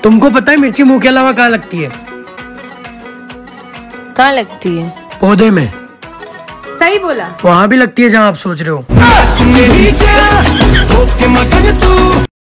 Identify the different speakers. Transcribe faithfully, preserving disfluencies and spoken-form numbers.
Speaker 1: तुमको पता है मिर्ची मुंह के अलावा कहाँ लगती है?
Speaker 2: कहाँ लगती है?
Speaker 1: पौधे में।
Speaker 2: सही बोला।
Speaker 1: वहाँ भी लगती है जहाँ आप सोच रहे हो।